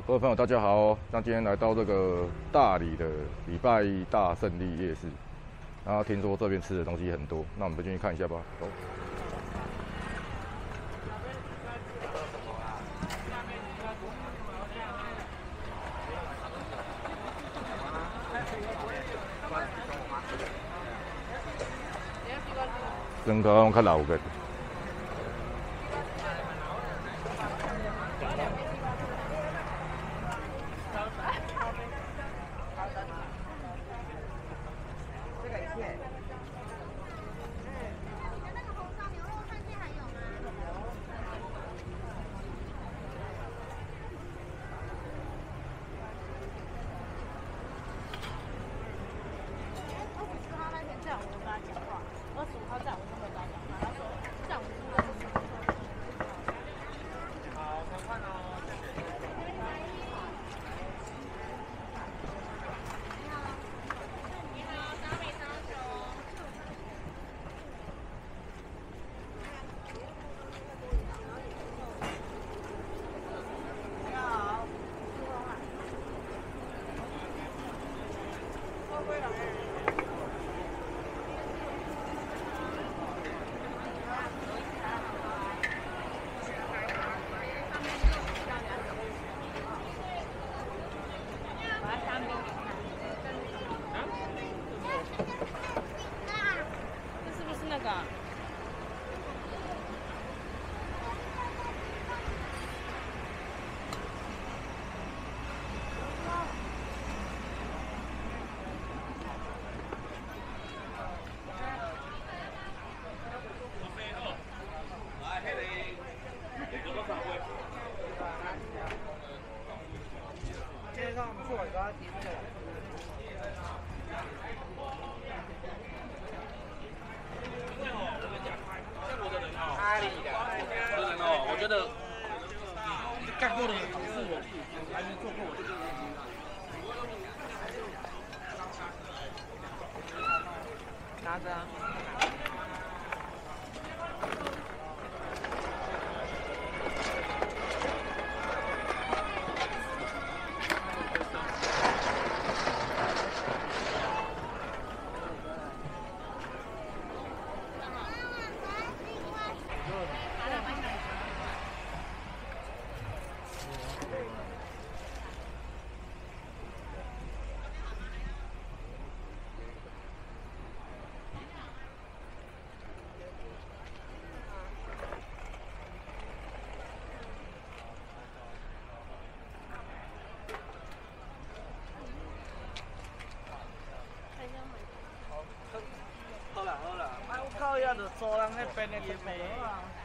各位朋友，大家好！那今天来到这个大理的礼拜一大胜利夜市，然后听说这边吃的东西很多，那我们就进去看一下吧。走。人口好像较老个。 我觉得干过的很是我，还没做过。拿着啊。好了，啊，我靠，遐就租人迄边的去卖。